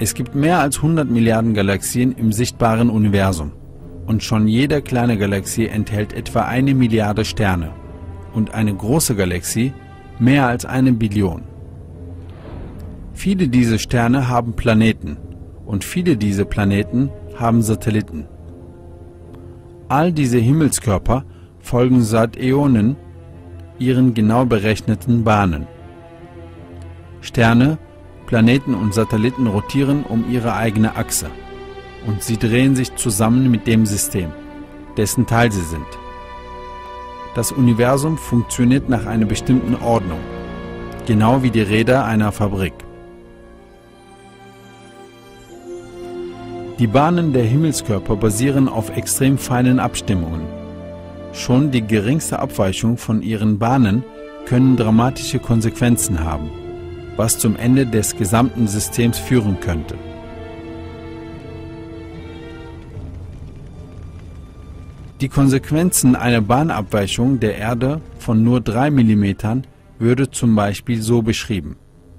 Es gibt mehr als 100 Milliarden Galaxien im sichtbaren Universum. Und schon jede kleine Galaxie enthält etwa 1 Milliarde Sterne. Und eine große Galaxie mehr als 1 Billion. Viele dieser Sterne haben Planeten. Und viele dieser Planeten haben Satelliten. All diese Himmelskörper folgen seit Äonen ihren genau berechneten Bahnen. Sterne, Planeten und Satelliten rotieren um ihre eigene Achse und sie drehen sich zusammen mit dem System, dessen Teil sie sind. Das Universum funktioniert nach einer bestimmten Ordnung, genau wie die Räder einer Fabrik. Die Bahnen der Himmelskörper basieren auf extrem feinen Abstimmungen. Schon die geringste Abweichung von ihren Bahnen können dramatische Konsequenzen haben, was zum Ende des gesamten Systems führen könnte. Die Konsequenzen einer Bahnabweichung der Erde von nur 3 mm würde zum Beispiel so beschrieben.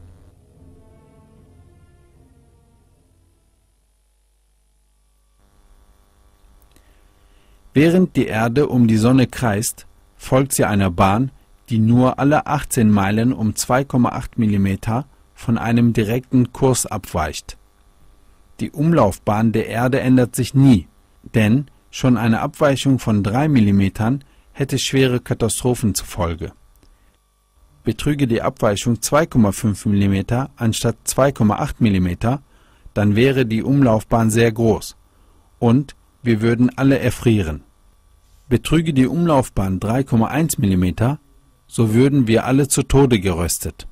Während die Erde um die Sonne kreist, folgt sie einer Bahn, die nur alle 18 Meilen um 2,8 mm von einem direkten Kurs abweicht. Die Umlaufbahn der Erde ändert sich nie, denn schon eine Abweichung von 3 mm hätte schwere Katastrophen zur Folge. Betrüge die Abweichung 2,5 mm anstatt 2,8 mm, dann wäre die Umlaufbahn sehr groß und wir würden alle erfrieren. Betrüge die Umlaufbahn 3,1 mm, so würden wir alle zu Tode geröstet.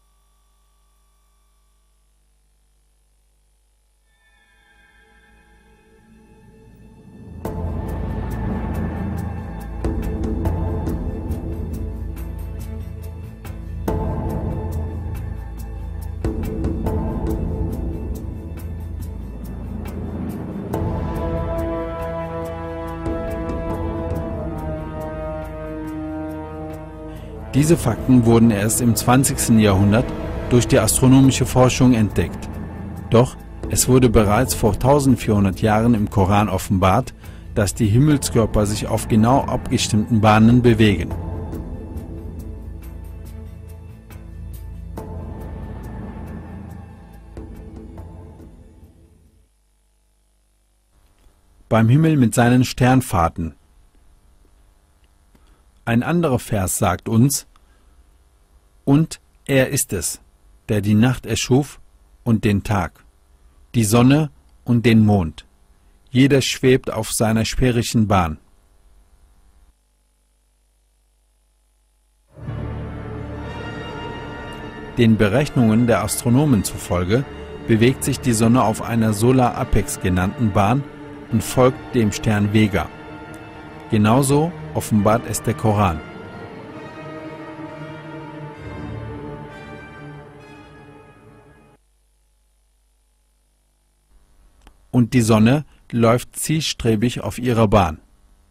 Diese Fakten wurden erst im 20. Jahrhundert durch die astronomische Forschung entdeckt. Doch es wurde bereits vor 1400 Jahren im Koran offenbart, dass die Himmelskörper sich auf genau abgestimmten Bahnen bewegen. Beim Himmel mit seinen Sternfahrten. Ein anderer Vers sagt uns: Und er ist es, der die Nacht erschuf und den Tag, die Sonne und den Mond. Jeder schwebt auf seiner sphärischen Bahn. Den Berechnungen der Astronomen zufolge bewegt sich die Sonne auf einer Solar Apex genannten Bahn und folgt dem Stern Vega. Genauso offenbart es der Koran. Und die Sonne läuft zielstrebig auf ihrer Bahn.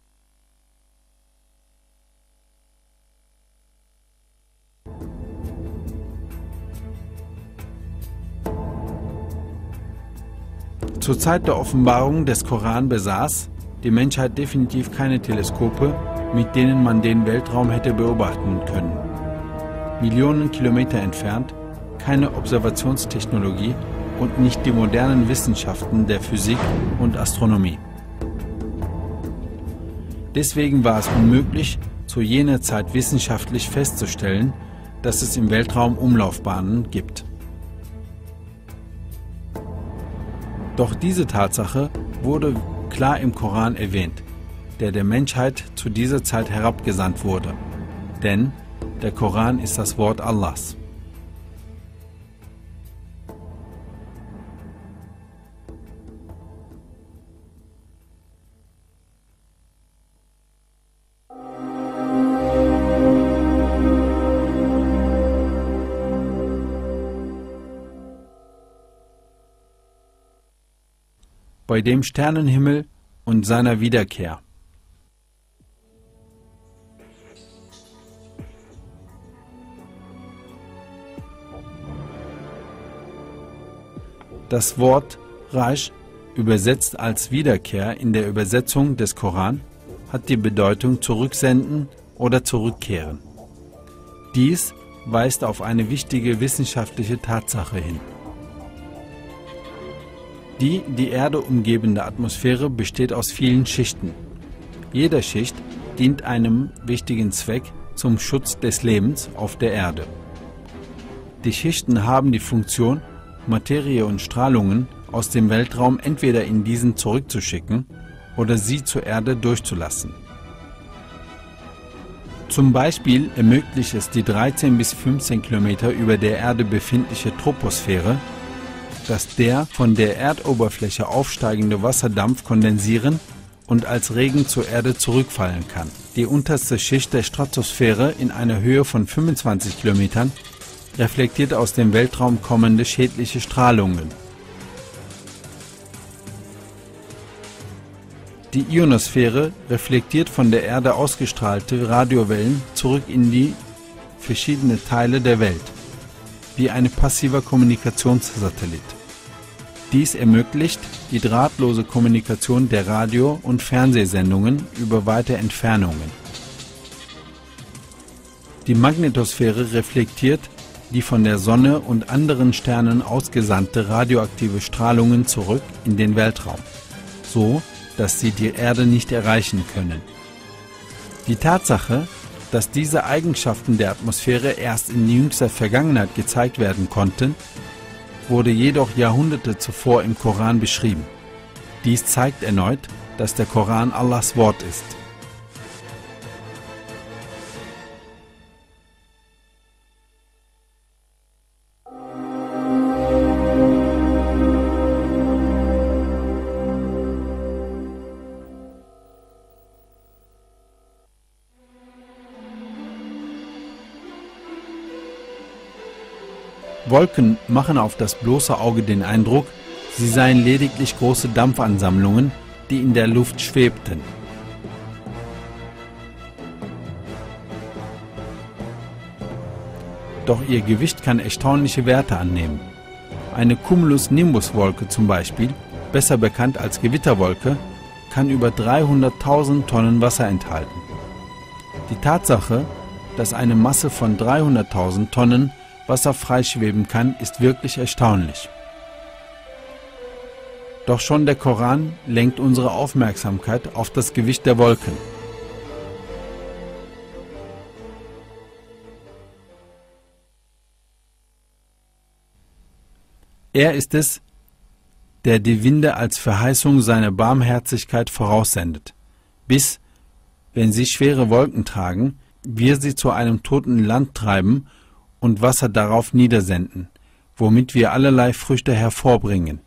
Zur Zeit der Offenbarung des Koran besaß die Menschheit definitiv keine Teleskope, mit denen man den Weltraum hätte beobachten können. Millionen Kilometer entfernt, keine Observationstechnologie und nicht die modernen Wissenschaften der Physik und Astronomie. Deswegen war es unmöglich, zu jener Zeit wissenschaftlich festzustellen, dass es im Weltraum Umlaufbahnen gibt. Doch diese Tatsache wurde klar im Koran erwähnt, der Menschheit zu dieser Zeit herabgesandt wurde. Denn der Koran ist das Wort Allahs. Bei dem Sternenhimmel und seiner Wiederkehr. Das Wort Rasch, übersetzt als Wiederkehr in der Übersetzung des Koran, hat die Bedeutung zurücksenden oder zurückkehren. Dies weist auf eine wichtige wissenschaftliche Tatsache hin. Die Erde umgebende Atmosphäre besteht aus vielen Schichten. Jede Schicht dient einem wichtigen Zweck zum Schutz des Lebens auf der Erde. Die Schichten haben die Funktion, Materie und Strahlungen aus dem Weltraum entweder in diesen zurückzuschicken oder sie zur Erde durchzulassen. Zum Beispiel ermöglicht es die 13 bis 15 Kilometer über der Erde befindliche Troposphäre, dass der von der Erdoberfläche aufsteigende Wasserdampf kondensieren und als Regen zur Erde zurückfallen kann. Die unterste Schicht der Stratosphäre in einer Höhe von 25 Kilometern reflektiert aus dem Weltraum kommende schädliche Strahlungen. Die Ionosphäre reflektiert von der Erde ausgestrahlte Radiowellen zurück in die verschiedenen Teile der Welt, wie ein passiver Kommunikationssatellit. Dies ermöglicht die drahtlose Kommunikation der Radio- und Fernsehsendungen über weite Entfernungen. Die Magnetosphäre reflektiert die von der Sonne und anderen Sternen ausgesandte radioaktive Strahlungen zurück in den Weltraum, so dass sie die Erde nicht erreichen können. Die Tatsache, dass diese Eigenschaften der Atmosphäre erst in jüngster Vergangenheit gezeigt werden konnten, wurde jedoch Jahrhunderte zuvor im Koran beschrieben. Dies zeigt erneut, dass der Koran Allahs Wort ist. Wolken machen auf das bloße Auge den Eindruck, sie seien lediglich große Dampfansammlungen, die in der Luft schwebten. Doch ihr Gewicht kann erstaunliche Werte annehmen. Eine Cumulus-Nimbus-Wolke zum Beispiel, besser bekannt als Gewitterwolke, kann über 300.000 Tonnen Wasser enthalten. Die Tatsache, dass eine Masse von 300.000 Tonnen Wasser freischweben kann, ist wirklich erstaunlich. Doch schon der Koran lenkt unsere Aufmerksamkeit auf das Gewicht der Wolken. Er ist es, der die Winde als Verheißung seiner Barmherzigkeit voraussendet, bis, wenn sie schwere Wolken tragen, wir sie zu einem toten Land treiben und Wasser darauf niedersenden, womit wir allerlei Früchte hervorbringen.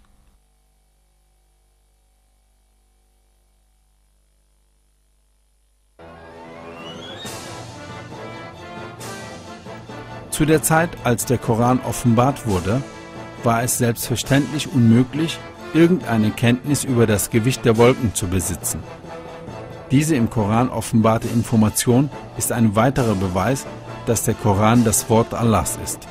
Zu der Zeit, als der Koran offenbart wurde, war es selbstverständlich unmöglich, irgendeine Kenntnis über das Gewicht der Wolken zu besitzen. Diese im Koran offenbarte Information ist ein weiterer Beweis, dass der Koran das Wort Allahs ist.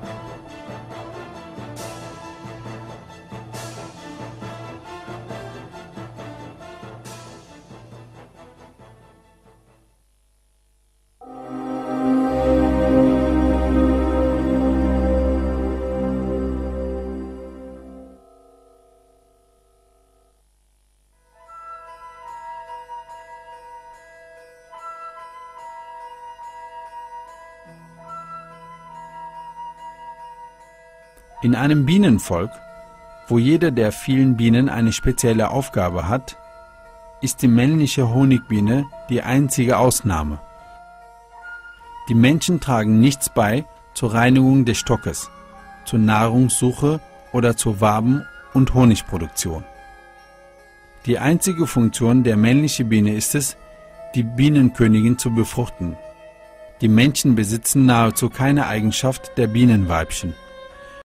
In einem Bienenvolk, wo jede der vielen Bienen eine spezielle Aufgabe hat, ist die männliche Honigbiene die einzige Ausnahme. Die Menschen tragen nichts bei zur Reinigung des Stockes, zur Nahrungssuche oder zur Waben- und Honigproduktion. Die einzige Funktion der männlichen Biene ist es, die Bienenkönigin zu befruchten. Die Menschen besitzen nahezu keine Eigenschaft der Bienenweibchen.